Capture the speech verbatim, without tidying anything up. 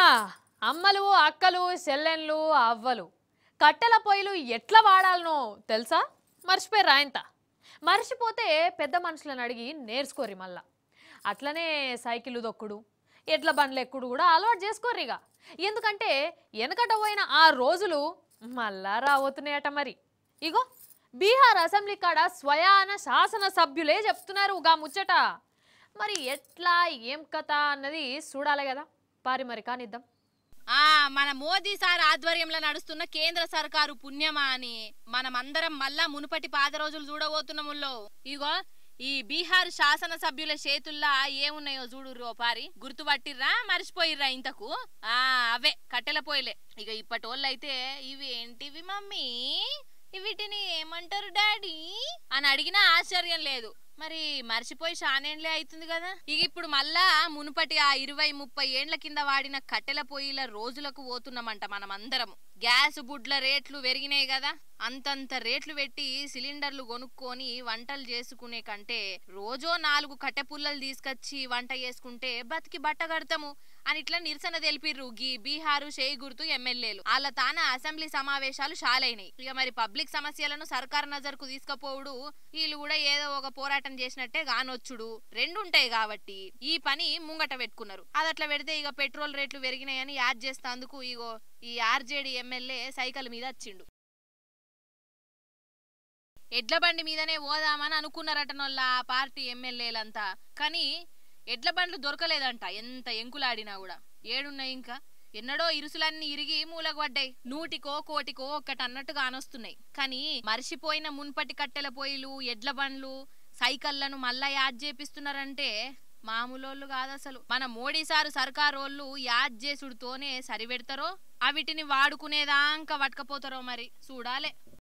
అమ్మలు అక్కలు చెల్లెన్లు అవ్వలు కట్టెల పొయ్యిలు ఎట్లా వాడాలనో తెలుసా? మర్చిపోయారా ఇంత? మర్చిపోతే పెద్ద మనుషులను అడిగి నేర్చుకోరి మళ్ళా. అట్లనే సైకిల్ దొక్కుడు ఎట్ల బండ్లు ఎక్కుడు కూడా అలవాటు చేసుకోర్రి. ఇక ఎందుకంటే వెనకట పోయిన ఆ రోజులు మళ్ళా రాబోతున్నాయట. మరి ఇగో బీహార్ అసెంబ్లీ కాడ స్వయాన శాసన సభ్యులే చెప్తున్నారు గా ముచ్చట. మరి ఎట్లా ఏం కథ అన్నది చూడాలి కదా. పారి మరి కానిద్దాం. ఆ మన మోదీ సార్ ఆధ్వర్యంలో నడుస్తున్న కేంద్ర సర్కారు పుణ్యమా అని మనమందరం మళ్ళా మునుపటి పాత రోజులు చూడబోతున్నాముల్లో. ఇగో ఈ బీహార్ శాసన సభ్యుల చేతుల్లా ఏమున్నాయో చూడుర్రో పారి. గుర్తుపట్టిర్రా మర్చిపోయిర్రా ఇంతకు? ఆ అవే కట్టెల పోయిలే. ఇక ఇప్పటోళ్ళైతే ఇవి ఏంటివి మమ్మీ, వీటిని ఏమంటారు డాడీ అని అడిగినా ఆశ్చర్యం లేదు. మరి మర్చిపోయి షానేండ్లే అవుతుంది కదా. ఇక ఇప్పుడు మళ్ళా మునుపటి ఆ ఇరవై ముప్పై ఏండ్ల కింద వాడిన కట్టెల పొయ్యిల రోజులకు పోతున్నామంట మనమందరం. గ్యాస్ బుడ్ల రేట్లు పెరిగినాయి కదా, అంతంత రేట్లు పెట్టి సిలిండర్లు కొనుక్కొని వంటలు చేసుకునే కంటే రోజో నాలుగు కట్టె పుల్లలు తీసుకొచ్చి వంట చేసుకుంటే బతికి బట్ట కడతాము అని ఇట్లా నిరసన తెలిపిర్రు గీ బీహారు షేయి గుర్తు ఎమ్మెల్యేలు. వాళ్ళ తాన అసెంబ్లీ సమావేశాలు షాలైనాయి. ఇక మరి పబ్లిక్ సమస్యలను సర్కార్ నజర్కు తీసుకపోవుడు, వీళ్ళు కూడా ఏదో ఒక పోరాటం చేసినట్టే గానొచ్చుడు రెండుంటాయి కాబట్టి ఈ పని ముంగట పెట్టుకున్నారు. అది అట్లా పెడితే ఇక పెట్రోల్ రేట్లు పెరిగినాయని యాడ్ చేస్తందుకు ఇగో ఈ ఆర్జేడీ ఎమ్మెల్యే సైకిల్ మీద వచ్చిండు. ఎడ్ల బండి మీదనే పోదామని అనుకున్నారటనోళ్ళ ఆ పార్టీ ఎమ్మెల్యేలంతా. కానీ ఎడ్ల బండ్లు దొరకలేదంట. ఎంత ఎంకులాడినా కూడా. ఏడున్నాయి ఇంకా? ఎన్నడో ఇరుసులన్నీ ఇరిగి మూలకు పడ్డాయి. నూటికో కోటికో ఒక్కటన్నట్టు కానొస్తున్నాయి. కానీ మర్చిపోయిన మున్పటి కట్టెల పొయ్యిలు, ఎడ్ల బండ్లు, సైకిళ్లను మళ్ళా యాద్ చేపిస్తున్నారంటే మామూలోళ్ళు కాదసలు. మన మోడీ సారు సర్కారోళ్ళు యాద్ చేసుడుతోనే సరిపెడతారో, అవిటిని వాడుకునేదాకా పట్టుకపోతారో మరి చూడాలే.